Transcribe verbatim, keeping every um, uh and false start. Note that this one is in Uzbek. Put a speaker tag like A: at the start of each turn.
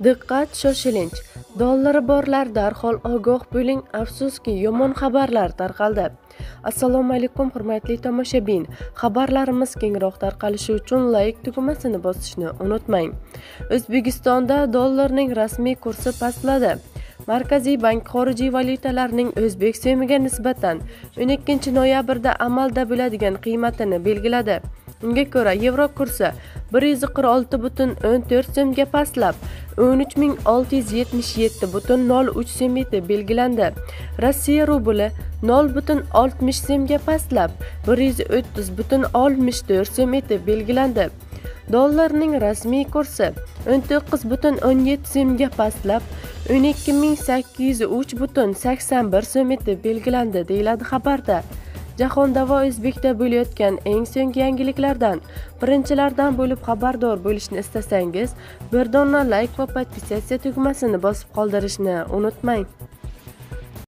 A: Diqqat, shoshilinch! Dollari borlar darhol ogoh bo'ling, afsuski yomon xabarlar tarqaldi. Assalomu alaykum hurmatli tomoshabin. Xabarlarimiz kengroq tarqalishi uchun like tugmasini bosishni unutmang. O'zbekistonda dollarning rasmiy kursi pastladi. Markaziy bank xorijiy valyutalarning o'zbek so'miga nisbatan o'n ikkinchi noyabrda amalda bo'ladigan qiymatini belgiladi. Unga ko'ra, yevro kursi bir yuz qirq olti butun o'n to'rt so'mga pastlab, o'n uch ming olti yuz yetmish yetti butun nol uch so'm etib belgilandi. Rossiya rubli nol butun oltmish so'mga pastlab, bir yuz o'ttiz butun oltmish to'rt so'm etib belgilandi. Dollarning rasmiy kursi o'n to'qqiz butun o'n yetti so'mga pastlab, o'n ikki ming sakkiz yuz uch butun sakson bir so'm etib belgilandi, deyiladi xabarda. Jahonda va O'zbekda bo'layotgan eng so'nggi yangiliklardan birinchilardan bo'lib xabardor bo'lishni istasangiz, bir dona like va podpisatsiya tugmasini bosib qoldirishni unutmang.